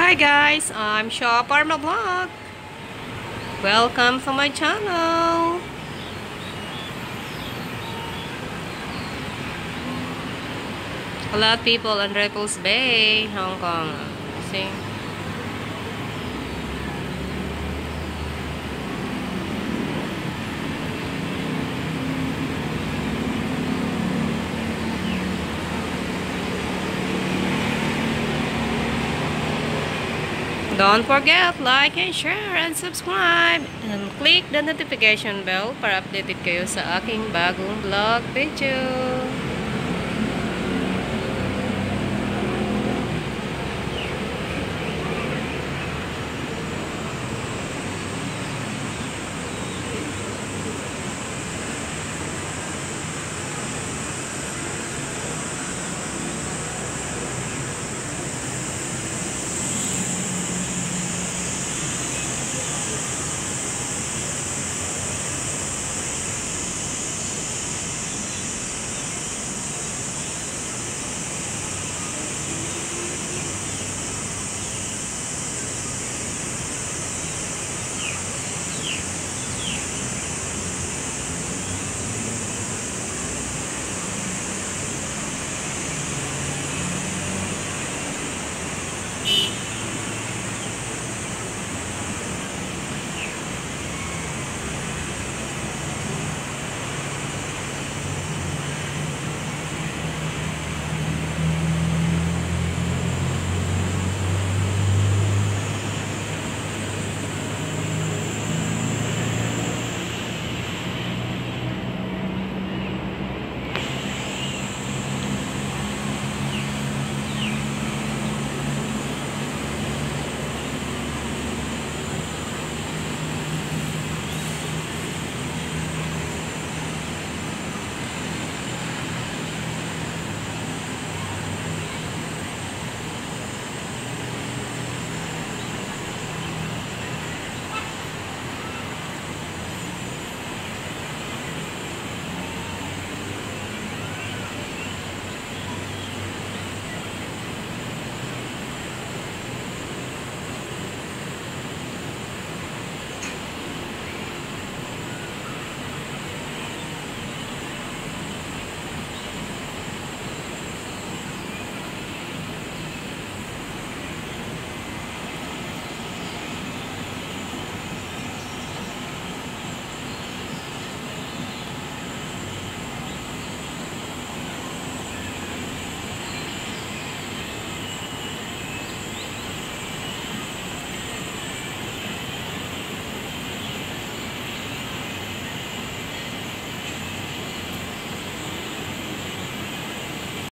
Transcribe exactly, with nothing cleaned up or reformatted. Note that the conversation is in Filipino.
Hi guys, I'm Shaw Parma Vlog. Welcome to my channel. A lot of people on Repulse Bay, Hong Kong. See? Don't forget, like and share and subscribe and click the notification bell para updated kayo sa aking bagong vlog video.